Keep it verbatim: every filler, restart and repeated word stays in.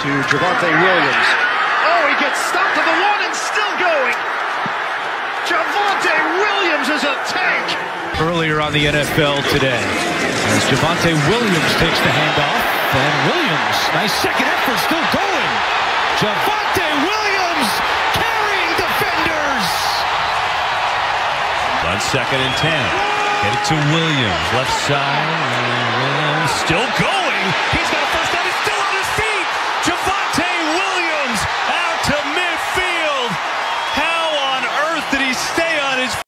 to Javonte Williams. Oh, he gets stopped to the one and still going. Javonte Williams is a tank. Earlier on the N F L today, as Javonte Williams takes the handoff, and Williams, nice second effort, still going. Javonte Williams carrying defenders. On second and ten, get it to Williams, left side, and Williams still going.